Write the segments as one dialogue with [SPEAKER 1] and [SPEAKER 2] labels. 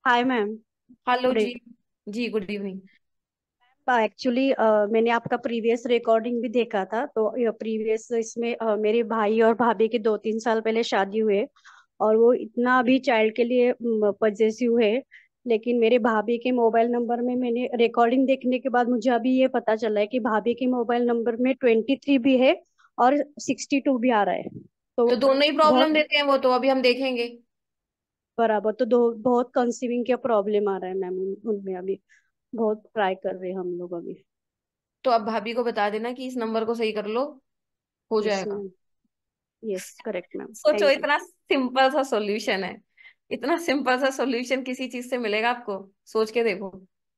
[SPEAKER 1] हाय ma'am.
[SPEAKER 2] Hello
[SPEAKER 1] good
[SPEAKER 2] जी। जी good evening.
[SPEAKER 1] Actually मैंने आपका प्रीवियस रिकॉर्डिंग भी देखा था, तो प्रीवियस इसमें मेरे भाई और भाभी के 2-3 साल पहले शादी हुए। और वो इतना अभी चाइल्ड के लिए पजेसिव है। लेकिन मेरे भाभी के मोबाइल नंबर में मैंने रिकॉर्डिंग देखने के बाद मुझे अभी ये पता चला है कि भाभी के मोबाइल नंबर में 23 भी है और 62 भी आ रहा है।
[SPEAKER 2] तो
[SPEAKER 1] तो
[SPEAKER 2] दोनों ही प्रॉब्लम
[SPEAKER 1] बहुत
[SPEAKER 2] देते हैं वो, तो अभी हम देखेंगे।
[SPEAKER 1] बराबर, तो दो बहुत कंसीविंग का प्रॉब्लम आ रहा है मैम उनमें अभी। बहुत ट्राई कर रहे हैं हम लोग अभी।
[SPEAKER 2] तो अब भाभी को बता देना कि इस नंबर को सही कर लो, हो
[SPEAKER 1] यस
[SPEAKER 2] जाएगा।
[SPEAKER 1] मैम। यस करेक्ट मैम,
[SPEAKER 2] सोचो,
[SPEAKER 1] थैंक यू।
[SPEAKER 2] इतना सिंपल सा सॉल्यूशन है। इतना सिंपल सा सॉल्यूशन किसी चीज से मिलेगा आपको? सोच के देखो।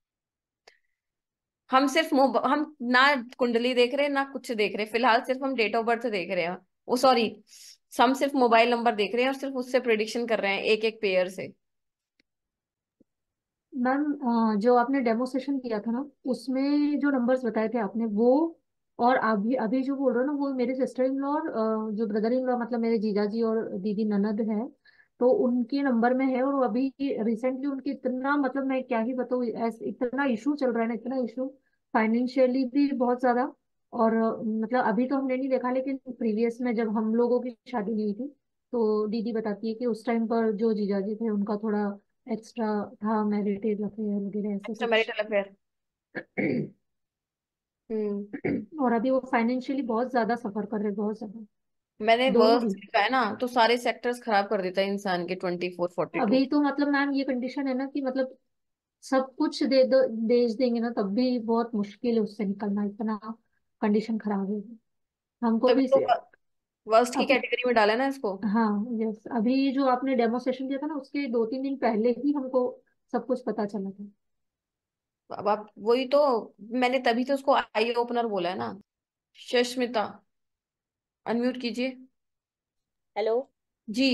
[SPEAKER 2] हम ना कुंडली देख रहे ना कुछ देख रहे, फिलहाल सिर्फ हम डेट ऑफ बर्थ देख रहे हैं। ओ सॉरी, हम सिर्फ मोबाइल नंबर देख रहे हैं और सिर्फ उससे प्रिडिक्शन कर रहे हैं एक एक पेयर से।
[SPEAKER 3] मैम, जो आपने डेमो सेशन किया था ना, उसमें जो नंबर्स बताए थे आपने वो, और अभी अभी जो बोल रहे हो ना, वो मेरे सिस्टर इन लॉ और जो ब्रदर इन लॉ, मतलब मेरे जीजा जी और दीदी ननद है, तो उनके नंबर में है। और अभी रिसेंटली उनके इतना, मतलब मैं क्या ही बताऊँ, इतना इशू चल रहा है ना, इतना इशू फाइनेंशियली भी बहुत ज्यादा। और मतलब अभी तो हमने नहीं देखा, लेकिन प्रीवियस में जब हम लोगों की शादी नहीं हुई थी, तो दीदी बताती है कि उस टाइम पर जो जीजा जी थे उनका थोड़ा एक्स्ट्रा था, मैरिटेड अफेयर वगैरह ऐसे
[SPEAKER 2] एक्स्ट्रा
[SPEAKER 3] कुछ।
[SPEAKER 2] Marital affair. हम्म।
[SPEAKER 3] और अभी वो फाइनेंशियली बहुत ज्यादा सफर कर रहे हैं, बहुत ज्यादा।
[SPEAKER 2] मैंने
[SPEAKER 3] दोनों
[SPEAKER 2] वर्स्ट
[SPEAKER 3] भी।
[SPEAKER 2] लिखा है ना, तो सारे सेक्टर्स खराब कर देता है इंसान के, 24 42।
[SPEAKER 3] अभी तो मतलब मैम ये कंडीशन है ना कि मतलब सब कुछ दे दो, बेच देंगे ना, तब भी बहुत मुश्किल है उससे निकलना, इतना कंडीशन खराब है। हमको
[SPEAKER 2] तभी
[SPEAKER 3] भी
[SPEAKER 2] तो वर्स्ट की
[SPEAKER 3] अभी।
[SPEAKER 2] कैटेगरी में डाला ना इसको।
[SPEAKER 3] हाँ। यस, अभी जो आपने डेमोस्ट्रेशन दिया था ना, उसके 2-3 दिन पहले ही हमको सब कुछ पता चला था।
[SPEAKER 2] अब आप वही तो, मैंने तभी तो उसको आई ओपनर बोला है ना। शष्मिता, अनम्यूट कीजिए।
[SPEAKER 4] हेलो।
[SPEAKER 2] जी।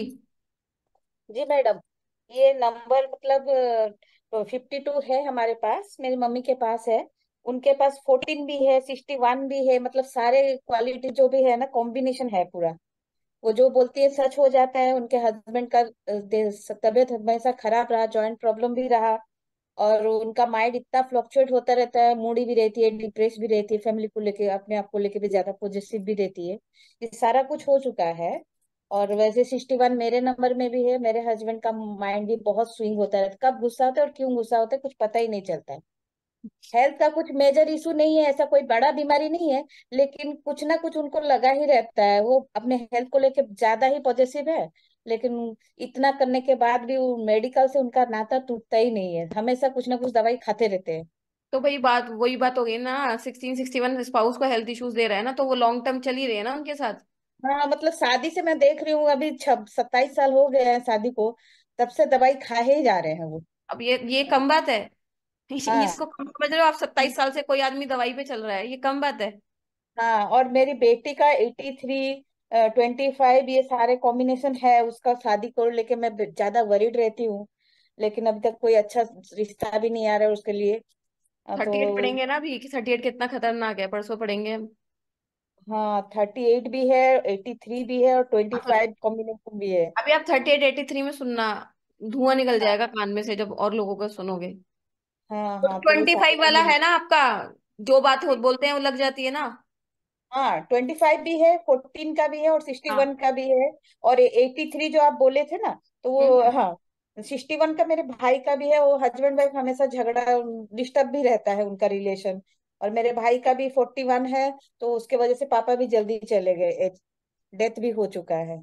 [SPEAKER 4] जी मैडम, ये नंबर मतलब 52 है हमारे पास, मेरी मम्मी के पास है। उनके पास 14 भी है, 61 भी है, मतलब सारे क्वालिटी जो भी है ना, कॉम्बिनेशन है पूरा। वो जो बोलती है सच हो जाता है। उनके हस्बैंड का तबीयत हमेशा खराब रहा, जॉइंट प्रॉब्लम भी रहा। और उनका माइंड इतना फ्लक्चुएट होता रहता है, मूडी भी रहती है, डिप्रेस भी रहती है, फैमिली को लेके, अपने आप को लेके भी ज्यादा पॉजिटिव भी रहती है। ये सारा कुछ हो चुका है। और वैसे 61 मेरे नंबर में भी है। मेरे हस्बैंड का माइंड भी बहुत स्विंग होता रहता है, कब गुस्सा होता है और क्यों गुस्सा होता है कुछ पता ही नहीं चलता है। हेल्थ का कुछ मेजर इशू नहीं है, ऐसा कोई बड़ा बीमारी नहीं है। लेकिन कुछ ना कुछ उनको लगा ही रहता है, वो अपने हेल्थ को लेके ज्यादा ही पॉजिटिव है। लेकिन इतना करने के बाद भी वो मेडिकल से उनका नाता टूटता ही नहीं है, हमेशा कुछ ना कुछ दवाई खाते रहते हैं।
[SPEAKER 2] तो भाई बात वही बात हो गई ना, 1661 स्पाउस को हेल्थ इश्यूज दे रहा है ना, तो वो लॉन्ग टर्म चल ही रहे हैं ना उनके साथ।
[SPEAKER 4] हाँ, मतलब शादी से मैं देख रही हूँ, अभी 27 साल हो गए हैं शादी को, तब से दवाई खा ही जा रहे हैं वो।
[SPEAKER 2] अब ये कम बात है?
[SPEAKER 4] हाँ।
[SPEAKER 2] इसको कम समझ रहे हो आप? 27 साल से कोई आदमी दवाई पे चल रहा है, ये कम बात है?
[SPEAKER 4] हाँ, और मेरी बेटी का 83, 25, ये सारे कॉम्बिनेशन है। उसका शादी को लेके मैं ज्यादा वरीड रहती हूँ। लेकिन अभी तक कोई अच्छा रिश्ता भी नहीं आ रहा है उसके लिए।
[SPEAKER 2] 38
[SPEAKER 4] तो
[SPEAKER 2] पढ़ेंगे ना अभी, कि 38 कितना खतरनाक है, परसों पढ़ेंगे हम।
[SPEAKER 4] हाँ, 38 भी है, 83 भी है और 25 कॉम्बिनेशन भी है।
[SPEAKER 2] अभी आप 38 83 में सुनना, धुआं निकल
[SPEAKER 4] हाँ
[SPEAKER 2] जाएगा कान में से जब और लोगों का सुनोगे।
[SPEAKER 4] हाँ
[SPEAKER 2] तो
[SPEAKER 4] हाँ, तो वो
[SPEAKER 2] 25
[SPEAKER 4] सारे
[SPEAKER 2] वाला
[SPEAKER 4] कॉम्बिनेशन।
[SPEAKER 2] है ना आपका, जो बात हो बोलते हैं वो लग जाती है ना।
[SPEAKER 4] हाँ, 25 भी है, 14 का भी है और 61
[SPEAKER 2] हाँ।
[SPEAKER 4] का भी है। और 83 जो आप बोले थे ना, तो वो,
[SPEAKER 2] हम्म।
[SPEAKER 4] हाँ, 61 का मेरे भाई का भी है। वो हस्बैंड वाइफ हमेशा झगड़ा, डिस्टर्ब भी रहता है उनका रिलेशन। और मेरे भाई का भी 41 है। तो उसके वजह से पापा भी जल्दी चले गए, डेथ भी हो चुका है।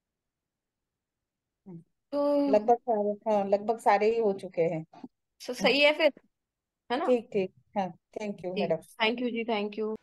[SPEAKER 2] तो
[SPEAKER 4] लगभग सारे, हाँ, लगभग सारे ही हो चुके हैं।
[SPEAKER 2] सही है फिर, है ना?
[SPEAKER 4] ठीक ठीक। हाँ, थैंक यू
[SPEAKER 2] जी।
[SPEAKER 4] मैडम।
[SPEAKER 2] थैंक यू जी, थैंक यू।